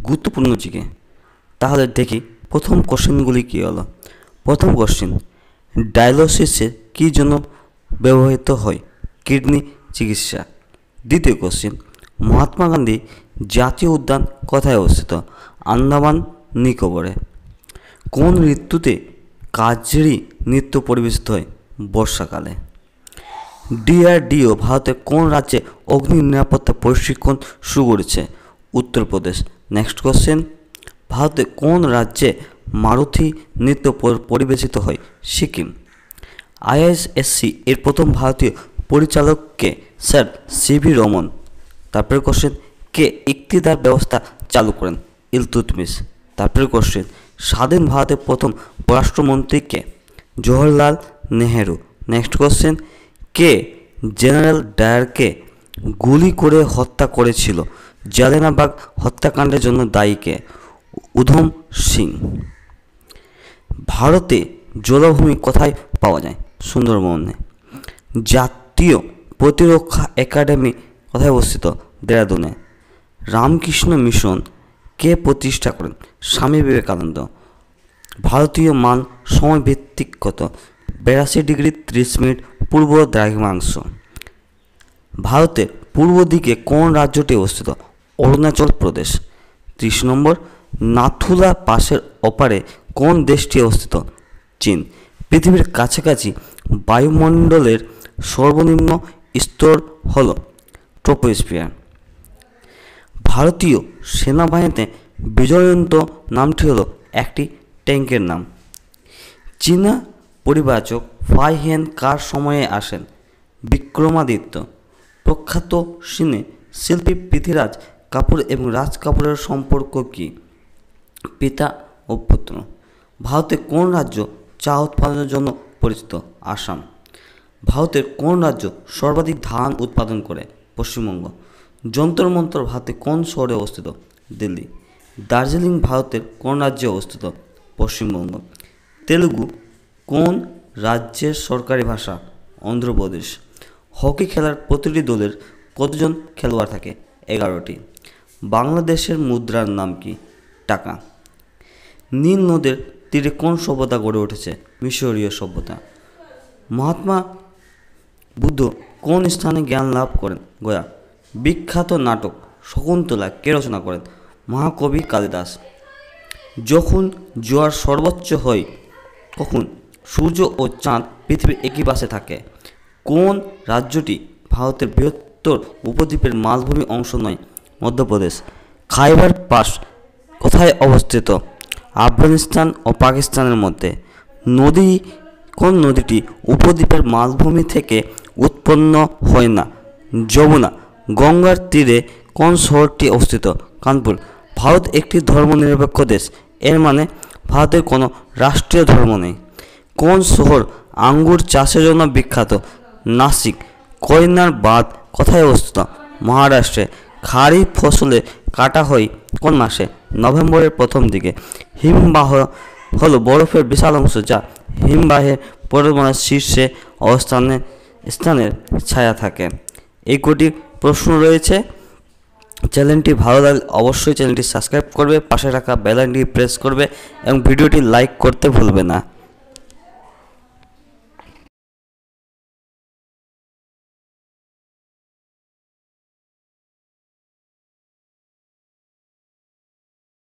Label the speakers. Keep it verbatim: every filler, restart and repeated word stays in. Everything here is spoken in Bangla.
Speaker 1: গুরুত্বপূর্ণ জিকে। তাহলে দেখি প্রথম কোশ্চেনগুলি কী হলো। প্রথম কোশ্চেন, ডায়ালিসিসে কী জন্য ব্যবহৃত হয়? কিডনি চিকিৎসা। দ্বিতীয় কোশ্চেন, মহাত্মা গান্ধী জাতীয় উদ্যান কোথায় অবস্থিত? আন্দামান নিকোবরে। কোন ঋতুতে কাজরি নৃত্য পরিবেশিত হয়? বর্ষাকালে। ডিআরডিও ভারতের কোন রাজ্যে অগ্নি নিরাপত্তা প্রশিক্ষণ শুরু করেছে? উত্তরপ্রদেশ। নেক্সট কোশ্চেন, ভারতে কোন রাজ্যে মারুথি নৃত্য পরিবেশিত হয়? সিকিম। আইআইএসসি এর প্রথম ভারতীয় পরিচালককে? Sir CV Raman. তারপরে কোশ্চেন, কে ইকতিদার ব্যবস্থা চালু করেন? ইলতুৎমিশ। তারপরে কোশ্চেন, স্বাধীন ভারতের প্রথম পররাষ্ট্রমন্ত্রী কে? জওহরলাল নেহেরু। নেক্সট কোশ্চেন, কে জেনারেল ডায়ারকে গুলি করে হত্যা করেছিল? জালিয়ানবাগ হত্যাকাণ্ডের জন্য দায়ী কে? উধম সিং। ভারতে জলাভূমি কোথায় পাওয়া যায়? সুন্দরবনে। জাতীয় প্রতিরক্ষা একাডেমি কোথায় অবস্থিত? দেরাদুনে। রামকৃষ্ণ মিশন কে প্রতিষ্ঠা করেন? স্বামী বিবেকানন্দ। ভারতীয় মান সময়ভিত্তিক কত? বিরাশি ডিগ্রি ত্রিশ মিনিট পূর্ব দ্রাঘিমাংশ। ভারতের পূর্ব দিকে কোন রাজ্যটি অবস্থিত? অরুণাচল প্রদেশ। ত্রিশ নম্বর, নাথুলা পাসের ওপারে কোন দেশটি অবস্থিত? চীন। পৃথিবীর কাছাকাছি বায়ুমণ্ডলের সর্বনিম্ন স্তর হল ট্রপোস্ফিয়ার। ভারতীয় সেনাবাহিনীতে বিজয়ন্ত নামটি হলো একটি ট্যাঙ্কের নাম। চীনা পরিবাচক ফাই হেন কার সময়ে আসেন? বিক্রমাদিত্য। প্রখ্যাত সিনে শিল্পী পৃথ্বীরাজ কাপুর এবং রাজ কাপুরের সম্পর্ক কী? পিতা ও পুত্র। ভারতের কোন রাজ্য চা উৎপাদনের জন্য পরিচিত? আসাম। ভারতের কোন রাজ্য সর্বাধিক ধান উৎপাদন করে? পশ্চিমবঙ্গ। যন্তর মন্তর ভারতের কোন শহরে অবস্থিত? দিল্লি। দার্জিলিং ভারতের কোন রাজ্যে অবস্থিত? পশ্চিমবঙ্গ। তেলুগু কোন রাজ্যের সরকারি ভাষা? অন্ধ্রপ্রদেশ। হকি খেলার প্রতিটি দলের কতজন খেলোয়াড় থাকে? এগারোটি। বাংলাদেশের মুদ্রার নাম কি? টাকা। নীল নদের তীরে কোন সভ্যতা গড়ে উঠেছে? মিশরীয় সভ্যতা। মহাত্মা বুদ্ধ কোন স্থানে জ্ঞান লাভ করেন? গয়া। বিখ্যাত নাটক শকুন্তলা কে রচনা করেন? মহাকবি কালিদাস। যখন জোয়ার সর্বোচ্চ হয় কখন? সূর্য ও চাঁদ পৃথিবীর একই পাশে থাকে। কোন রাজ্যটি ভারতের বৃহত্তর উপদ্বীপের মালভূমি অংশ নয়? মধ্যপ্রদেশ। খাইবার পাস কোথায় অবস্থিত? আফগানিস্তান ও পাকিস্তানের মধ্যে। নদী কোন নদীটি উপদ্বীপের মালভূমি থেকে উৎপন্ন হয় না? যমুনা। গঙ্গার তীরে কোন শহরটি অবস্থিত? কানপুর। ভারত একটি ধর্মনিরপেক্ষ দেশ, এর মানে ভারতের কোনো রাষ্ট্রীয় ধর্ম নেই। কোন শহর আঙ্গুর চাষের জন্য বিখ্যাত? নাসিক। কয়নার বাঁধ কোথায় অবস্থিত? মহারাষ্ট্রে। খারিফ ফসলে কাটা হয় কোন মাসে? নভেম্বরের প্রথম দিকে। হিমবাহ হলো বরফের বিশাল অংশ যা হিমবাহের পর্বতমালার শীর্ষে অবস্থানে স্থানের ছায়া থাকে। এই কটি প্রশ্ন রয়েছে। চ্যানেলটি ভালো লাগলে অবশ্যই চ্যানেলটি সাবস্ক্রাইব করবে, পাশে রাখা বেল আইকনটি প্রেস করবে এবং ভিডিওটি লাইক করতে ভুলবে না।